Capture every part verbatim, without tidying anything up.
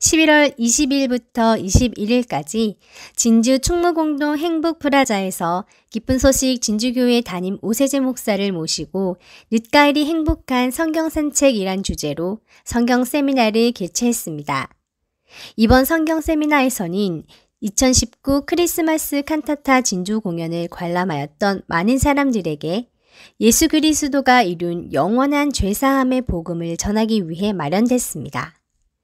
십일월 이십일부터 이십일일까지 진주 충무공동 행복프라자에서 기쁜 소식 진주교회 담임 오세재 목사를 모시고 늦가을이 행복한 성경산책이란 주제로 성경 세미나를 개최했습니다. 이번 성경 세미나에서는 이천십구 크리스마스 칸타타 진주 공연을 관람하였던 많은 사람들에게 예수 그리스도가 이룬 영원한 죄사함의 복음을 전하기 위해 마련됐습니다.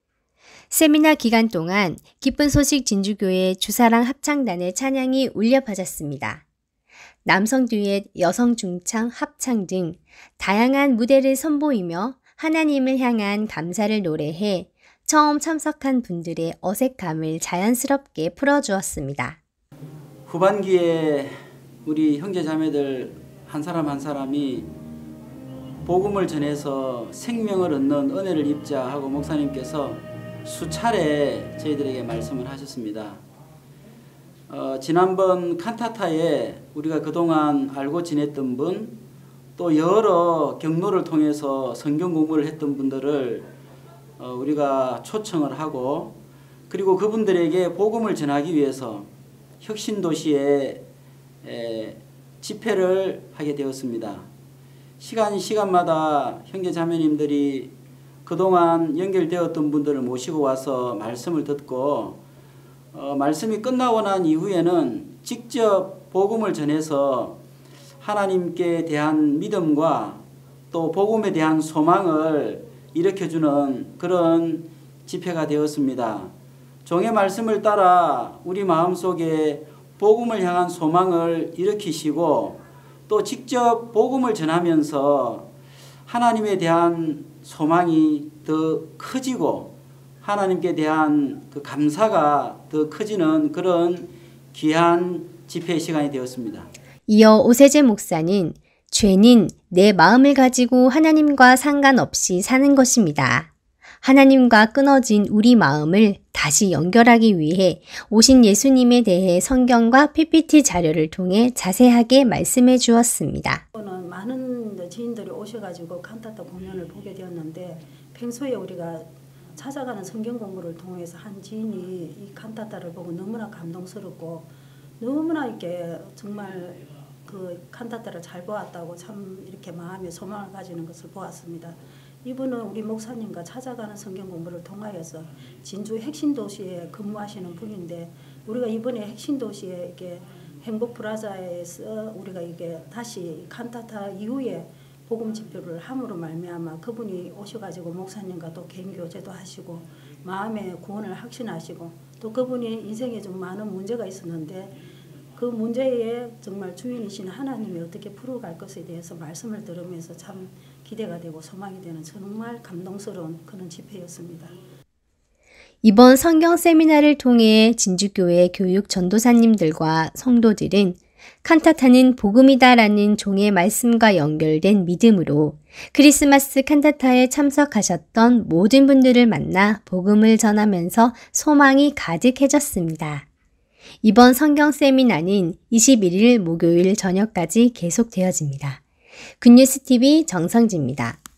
세미나 기간 동안 기쁜 소식 진주교회 주사랑 합창단의 찬양이 울려 퍼졌습니다. 남성 듀엣, 여성 중창, 합창 등 다양한 무대를 선보이며 하나님을 향한 감사를 노래해 처음 참석한 분들의 어색함을 자연스럽게 풀어주었습니다. 후반기에 우리 형제자매들 한 사람 한 사람이 복음을 전해서 생명을 얻는 은혜를 입자 하고 목사님께서 수차례 저희들에게 말씀을 하셨습니다. 어, 지난번 칸타타에 우리가 그동안 알고 지냈던 분, 또 여러 경로를 통해서 성경 공부를 했던 분들을 어, 우리가 초청을 하고, 그리고 그분들에게 복음을 전하기 위해서 혁신도시에 에, 집회를 하게 되었습니다. 시간 시간마다 형제자매님들이 그동안 연결되었던 분들을 모시고 와서 말씀을 듣고 어, 말씀이 끝나고 난 이후에는 직접 복음을 전해서 하나님께 대한 믿음과 또 복음에 대한 소망을 일으켜주는 그런 집회가 되었습니다. 종의 말씀을 따라 우리 마음속에 복음을 향한 소망을 일으키시고 또 직접 복음을 전하면서 하나님에 대한 소망이 더 커지고 하나님께 대한 그 감사가 더 커지는 그런 귀한 집회 시간이 되었습니다. 이어 오세재 목사는 죄는 내 마음을 가지고 하나님과 상관없이 사는 것입니다. 하나님과 끊어진 우리 마음을 다시 연결하기 위해 오신 예수님에 대해 성경과 피피티 자료를 통해 자세하게 말씀해 주었습니다. 많은 지인들이 오셔가지고 칸타타 공연을 보게 되었는데, 평소에 우리가 찾아가는 성경 공부를 통해서 한 지인이 이 칸타타를 보고 너무나 감동스럽고 너무나 이렇게 정말 그 칸타타를 잘 보았다고 참 이렇게 마음에 소망을 가지는 것을 보았습니다. 이분은 우리 목사님과 찾아가는 성경 공부를 통하여서 진주 핵심도시에 근무하시는 분인데, 우리가 이번에 핵심도시에 이렇게 행복프라자에서 우리가 이게 다시 칸타타 이후에 복음 집회를 함으로 말미암아 그분이 오셔가지고 목사님과 또 개인 교제도 하시고 마음의 구원을 확신하시고, 또 그분이 인생에 좀 많은 문제가 있었는데 그 문제에 정말 주인이신 하나님이 어떻게 풀어갈 것에 대해서 말씀을 들으면서 참 기대가 되고 소망이 되는 정말 감동스러운 그런 집회였습니다. 이번 성경 세미나를 통해 진주교회 교육 전도사님들과 성도들은 칸타타는 복음이다라는 종의 말씀과 연결된 믿음으로 크리스마스 칸타타에 참석하셨던 모든 분들을 만나 복음을 전하면서 소망이 가득해졌습니다. 이번 성경 세미나는 이십일일 목요일 저녁까지 계속되어집니다. 굿뉴스티비 정성지입니다.